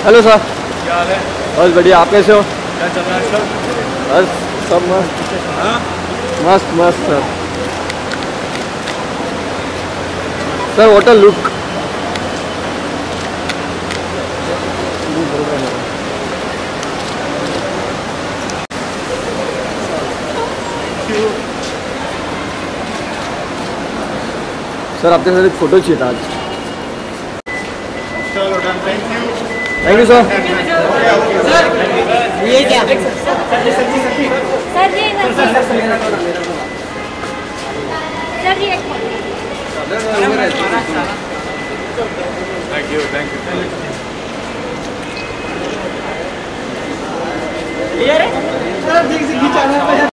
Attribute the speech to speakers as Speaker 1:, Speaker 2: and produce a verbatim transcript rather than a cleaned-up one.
Speaker 1: Hello sir.
Speaker 2: क्या हाल है?
Speaker 1: बस बढ़िया, आप कैसे हो?
Speaker 2: क्या चल रहा है आजकल?
Speaker 1: बस सब मस्त।
Speaker 2: हाँ
Speaker 1: मस्त मस्त sir. Sir hotel look. Sir आपके साथ एक फ़ोटो चाहिए था आज।
Speaker 2: चलो done, thank you.
Speaker 1: Thank you sir.
Speaker 3: ये क्या सर? ये सर ये
Speaker 2: थैंक यू थैंक यू
Speaker 3: ये रे